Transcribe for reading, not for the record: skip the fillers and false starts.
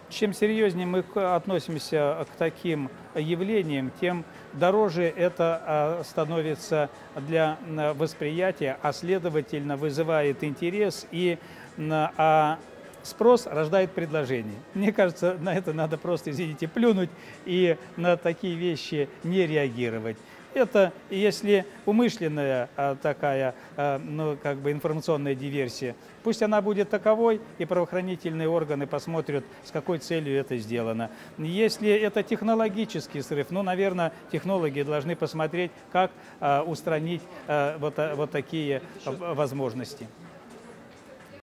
Чем серьезнее мы относимся к таким явлениям, тем дороже это становится для восприятия, а следовательно вызывает интерес, и спрос рождает предложение. Мне кажется, на это надо просто, извините, плюнуть и на такие вещи не реагировать. Это, если умышленная такая, ну, как бы информационная диверсия, пусть она будет таковой, и правоохранительные органы посмотрят, с какой целью это сделано. Если это технологический срыв, ну, наверное, технологи должны посмотреть, как устранить вот такие возможности.